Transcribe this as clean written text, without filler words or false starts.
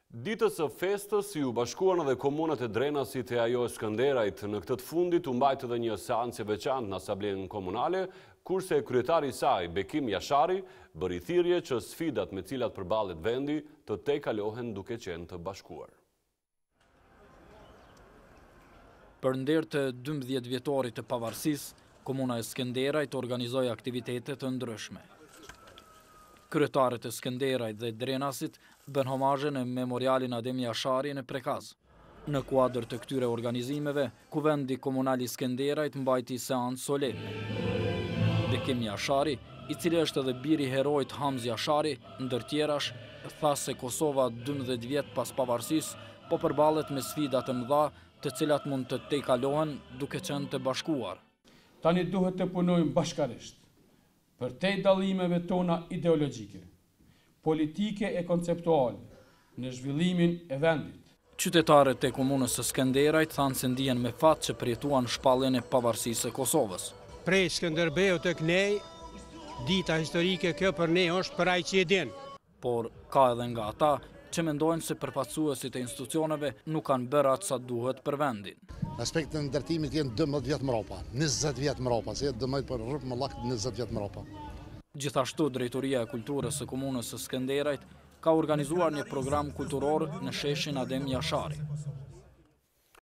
Ditës së festës si u bashkuan edhe komunat e Drenasit e ajo Skënderajt. Në këtë fundit u mbajt edhe një seancë e veçantë në Asamblenë Komunale, kurse kryetari i saj, Bekim Jashari, bëri thirrje që sfidat me cilat përballet vendi të tejkalohen duke qenë të bashkuar. Për nder të 12 vjetorit të pavarësisë, komuna e Skënderajt organizoi aktivitete të ndryshme. Kryetarët e Skënderajt dhe Drenasit bën homazhe në memorialin Adem Jashari në Prekaz. Në kuadër të këtyre organizimeve, Kuvendi Komunal i Skënderajt mbajti seancë solene. Bekim Jashari, i cili është edhe biri i heroit Hamz Jashari, ndër tjerash, tha se Kosova 12 vjet pas pavarësisë po përballet me sfida të mëdha, të cilat mund të tejkalohen duke qenë të bashkuar. Tani duhet të punojmë bashkarisht për te dallimeve tona ideologjike, politike e konceptuale në zhvillimin e vendit. Qytetarët e komunës së Skënderajt thanë se ndihen me fat që përjetuan shpalljen e pavarësisë së Kosovës. Prej Skënderbeut tek ne, dita historike kjo për ne është për ai që e din. Por ka edhe nga ata që mendojnë se përfaqësuesit e institucioneve nuk kanë bërë atë sa duhet për vendin. Aspektin e ndërtimit janë 12 vjet mbrapa, 20 vjet mbrapa, se dëmoj për rrëp më llak 20 vjet mbrapa. Gjithashtu Drejtoria e Kulturës së Komunës së Skënderajt ka organizuar një program kulturor në sheshin Adem Jashari.